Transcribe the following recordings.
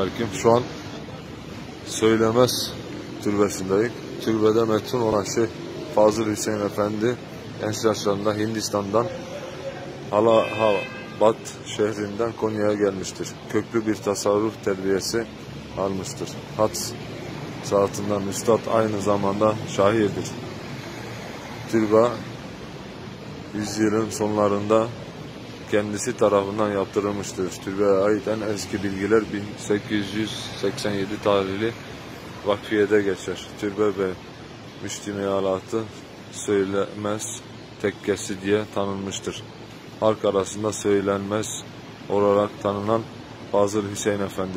Selamünaleyküm. Şu an Söylemez türbesindeyiz. Türbede metun olan Şeyh Fazıl Hüseyin Efendi genç yaşlarında Hindistan'dan Allahabad şehrinden Konya'ya gelmiştir. Köklü bir tasavvuf terbiyesi almıştır. Hac saatinden üstad aynı zamanda şairdir. Türbe yüzyılın sonlarında kendisi tarafından yaptırılmıştır. Türbeye ait en eski bilgiler 1887 tarihli vakfiyede geçer. Türbe ve müştemilatı Söylemez tekkesi diye tanınmıştır. Halk arasında Söylenmez olarak tanınan Fazıl Hüseyin Efendi.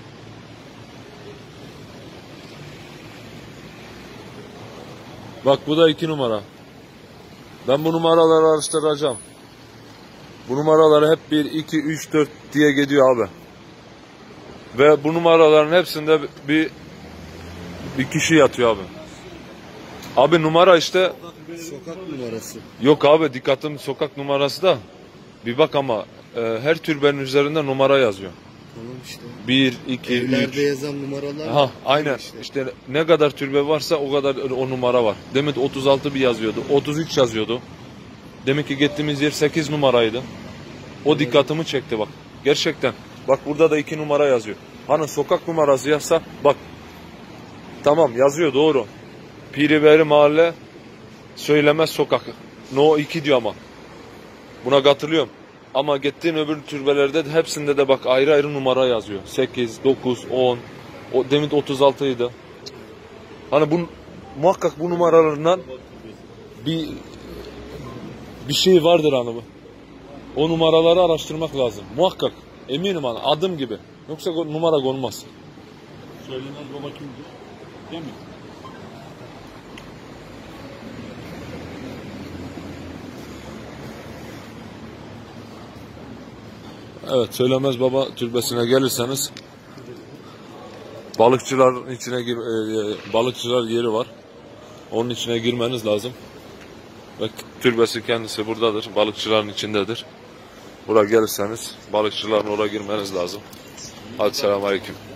Bak bu da 2 numara. Ben bu numaraları araştıracağım. Bu numaraları hep 1, 2, 3, 4 diye gidiyor abi. Ve bu numaraların hepsinde bir kişi yatıyor abi. Abi numara işte. Sokak numarası. Yok abi, dikkatim sokak numarası da. Bir bak ama her türbenin üzerinde numara yazıyor. Tamam işte. 1, 2, 3. Evlerde yazan numaralar. Ha, aynen. İşte ne kadar türbe varsa o kadar o numara var. Demek 36 bir yazıyordu. 33 yazıyordu. Demek ki gittiğimiz yer 8 numaraydı. O dikkatimi çekti bak. Gerçekten. Bak burada da 2 numara yazıyor. Hani sokak numarası yazsa bak. Tamam yazıyor doğru. Piriveri mahalle Söylemez sokak. No 2 diyor ama. Buna katılıyorum. Ama gittiğin öbür türbelerde de hepsinde de bak ayrı ayrı numara yazıyor. 8, 9, 10. O demin 36 idi. Hani bu muhakkak bu numaralarından bir şey vardır hani bu. O numaraları araştırmak lazım. Muhakkak. Eminim hani adım gibi. Yoksa numara konmaz. Söylemez baba kimdir? Değil mi? Evet, Söylemez Baba türbesine gelirseniz balıkçılar içine balıkçılar yeri var. Onun içine girmeniz lazım. Ve türbesi kendisi buradadır. Balıkçıların içindedir. Buraya gelirseniz balıkçıların oraya girmeniz lazım. Hadi selamünaleyküm.